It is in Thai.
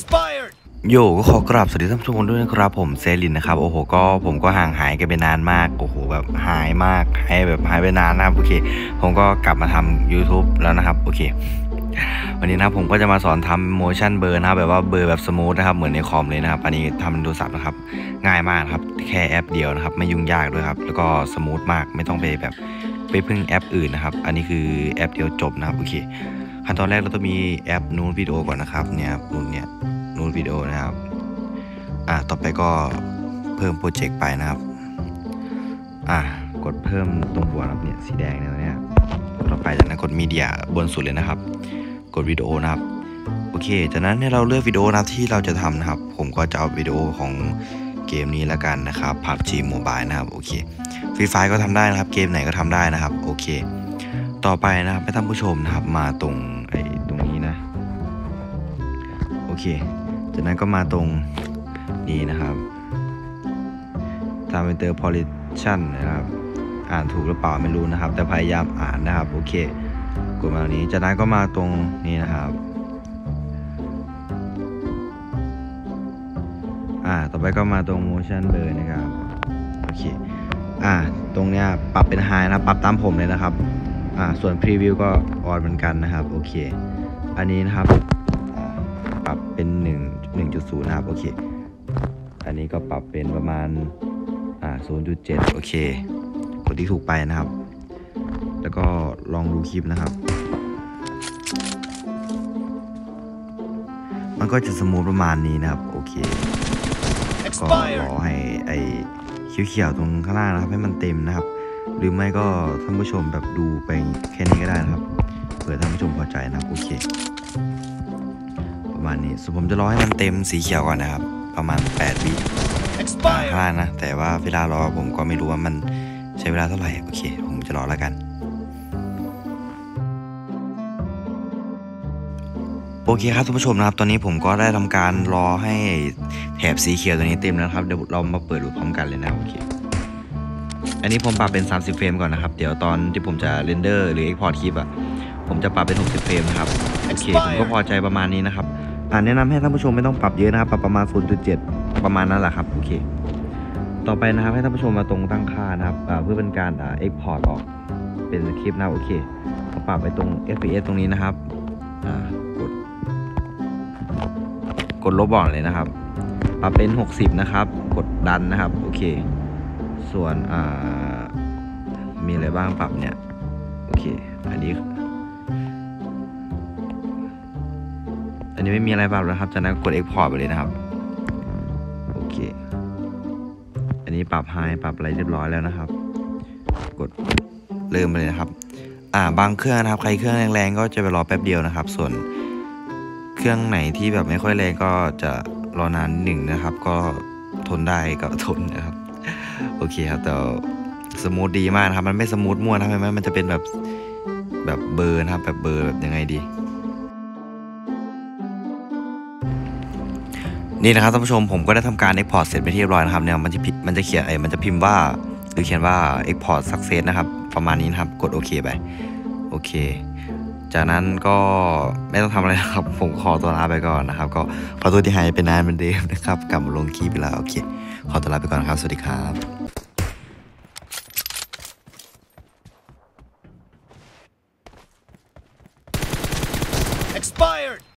expired โยก็ขอกราบสวัสดีท่านผู้ชมด้วยนะครับผมเซรินนะครับโอ้โหก็ผมก็ห่างหายกันไปนานมากโอ้โหแบบหายมากหายไปนานนะครับโอเคผมก็กลับมาทำ YouTube แล้วนะครับโอเควันนี้นะผมก็จะมาสอนทำ motion blur นะครับแบบว่าเบอร์แบบสมูทนะครับเหมือนในคอมเลยนะครับอันนี้ทำโทรศัพท์นะครับง่ายมากครับแค่แอปเดียวนะครับไม่ยุ่งยากด้วยครับแล้วก็สมูทมากไม่ต้องไปพึ่งแอปอื่นนะครับอันนี้คือแอปเดียวจบนะครับโอเคขั้นตอนแรกเราต้องมีแอปนูนวิดีโอก่อนนะครับเนี่ยนูนวิดีโอนะครับต่อไปก็เพิ่มโปรเจกต์ไปนะครับกดเพิ่มตรงบวกนะครับเนี่ยสีแดงเนี่ยต่อไปจากนั้นกดมีเดียบนสุดเลยนะครับกดวิดีโอนะครับโอเคจากนั้นให้เราเลือกวิดีโอนะที่เราจะทำนะครับผมก็จะเอาวิดีโอของเกมนี้แล้วกันนะครับ PUBG Mobile นะครับโอเคฟรีไฟก็ทำได้นะครับเกมไหนก็ทำได้นะครับโอเคต่อไปนะครับให้ท่านผู้ชมนะครับมาตรงนี้นะโอเคจากนั้นก็มาตรงนี้นะครับตามเตอร์พอลิชันนะครับอ่านถูกหรือเปล่าไม่รู้นะครับแต่พยายามอ่านนะครับโอเคกดมาตรงนี้จากนั้นก็มาตรงนี้นะครับต่อไปก็มาตรง motion blur นะครับโอเคตรงเนี้ยปรับเป็นไฮนะปรับตามผมเลยนะครับส่วน preview ก็ออนเหมือนกันนะครับโอเคอันนี้นะครับปรับเป็น1.0 นะครับโอเคอันนี้ก็ปรับเป็นประมาณ0.7 โอเคกดที่ถูกไปนะครับแล้วก็ลองดูคลิปนะครับมันก็จะสมูทประมาณนี้นะครับโอเคก็รอให้เขียวๆตรงข้างล่างนะครับให้มันเต็มนะครับหรือไม่ก็ท่านผู้ชมแบบดูไปแค่นี้ก็ได้นะครับเผื่อท่านผู้ชมพอใจนะครับโอเคประมาณนี้ส่วนผมจะรอให้มันเต็มสีเขียวก่อนนะครับประมาณ8 วิข้างล่างนะแต่ว่าเวลารอผมก็ไม่รู้ว่ามันใช้เวลาเท่าไหร่โอเคผมจะรอแล้วกันโอเคครับท่านผู้ชมนะครับตอนนี้ผมก็ได้ทำการรอให้แถบสีเขียวตัวนี้เต็มแล้วครับเดี๋ยวเรามาเปิดดูพร้อมกันเลยนะโอเคอันนี้ผมปรับเป็น30เฟรมก่อนนะครับเดี๋ยวตอนที่ผมจะเรนเดอร์หรือ Export คลิปผมจะปรับเป็น60เฟรมนะครับโอเคผมก็พอใจประมาณนี้นะครับแนะนำให้ท่านผู้ชมไม่ต้องปรับเยอะนะครับปรับประมาณ 0.7 ประมาณนั้นแหละครับโอเคต่อไปนะครับให้ท่านผู้ชมมาตรงตั้งค่านะครับเพื่อเป็นการExport ออกเป็นคลิปนะโอเคปรับไปตรง FPS ตรงนี้นะครับกดลบบอกเลยนะครับปรับเป็น60นะครับกดดันนะครับโอเคส่วนมีอะไรบ้างปรับเนี่ยโอเคอันนี้ไม่มีอะไรปรับแล้วครับจากนั้นกด Export ไปเลยนะครับโอเคอันนี้ปรับไฮปรับอะไรเรียบร้อยแล้วนะครับกดเริ่มไปเลยนะครับบางเครื่องนะครับใครเครื่องแรงๆก็จะไปรอแป๊บเดียวนะครับส่วนเครื่องไหนที่แบบไม่ค่อยแรงก็จะรอนาน1นะครับก็ทนได้ก็ทนนะครับโอเคครับแต่สมูทดีมากนะครับมันไม่สมูทมั่วนะมันจะเป็นแบบเบอร์นะครับแบบเบอร์แบบยังไงดีนี่นะครับท่านผู้ชมผมก็ได้ทำการ Export เสร็จไปที่เรียบร้อยนะครับเนี่ยมันจะเขียนมันจะพิมพ์ว่าหรือเขียนว่า Export Success นะครับประมาณนี้นะครับกดโอเคไปโอเคจากนั้นก็ไม่ต้องทำอะไรนะครับผมขอตัวลาไปก่อนนะครับก็ขอตัวที่หายไปนานเหมือนเดิมนะครับกลับมาลงคลิปไปแล้วโอเคขอตัวลาไปก่อนครับสวัสดีครับ expired